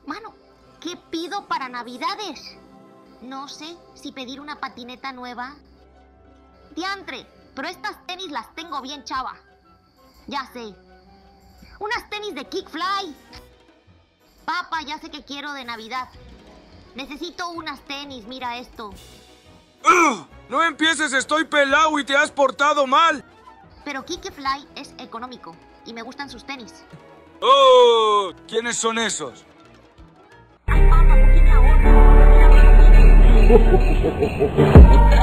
Mano, ¿qué pido para Navidades? No sé si pedir una patineta nueva. Diantre, pero estas tenis las tengo bien chava. Ya sé. Unas tenis de Kickfly. Papá, ya sé que quiero de Navidad. Necesito unas tenis, mira esto. ¡Ugh! No empieces, estoy pelado y te has portado mal. Pero Kickfly es económico y me gustan sus tenis. ¡Oh! ¿Quiénes son esos? Ay, papá, ¿por qué me ahorro?